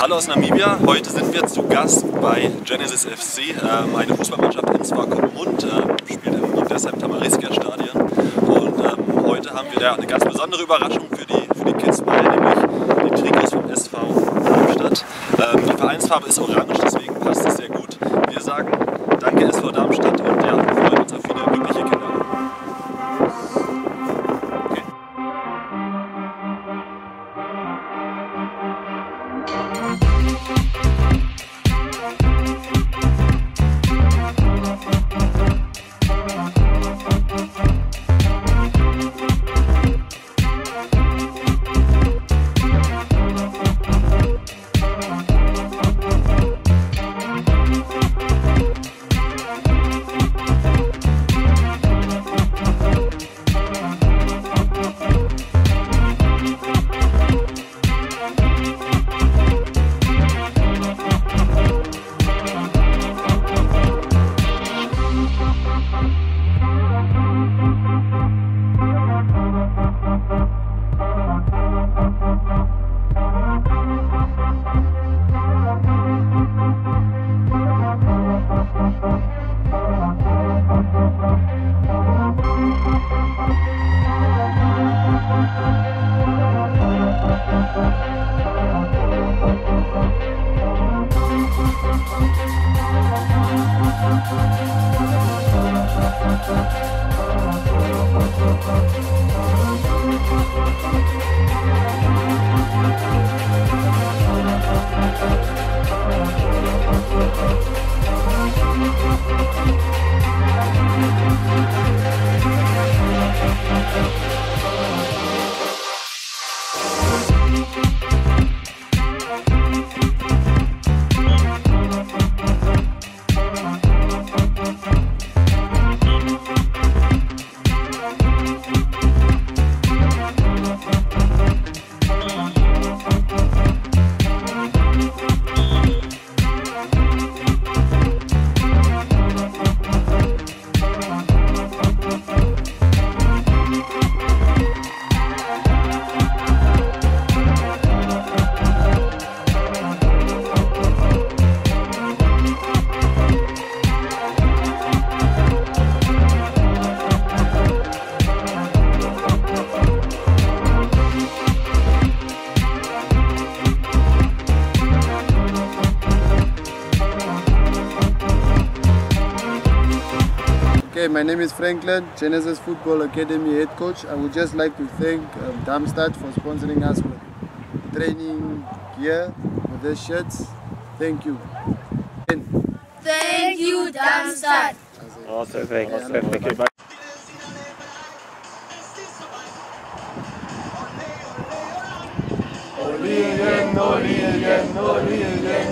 Hallo aus Namibia, heute sind wir zu Gast bei Genesis FC, eine Fußballmannschaft in Swakopmund, spielt im deshalb Tamariskia Stadion. Und heute haben wir eine ganz besondere Überraschung für die Kids bei, nämlich die Trikots vom SV Darmstadt. Die Vereinsfarbe ist orange, deswegen passt es sehr gut. Wir sagen danke SV Darmstadt und ja, wir freuen uns auf viele glückliche Kinder. Okay, my name is Franklin, Genesis Football Academy head coach. I would just like to thank Darmstadt for sponsoring us with training gear, with the shirts. Thank you. Thank you, Darmstadt. Also, thank you. Olien, olien, olien.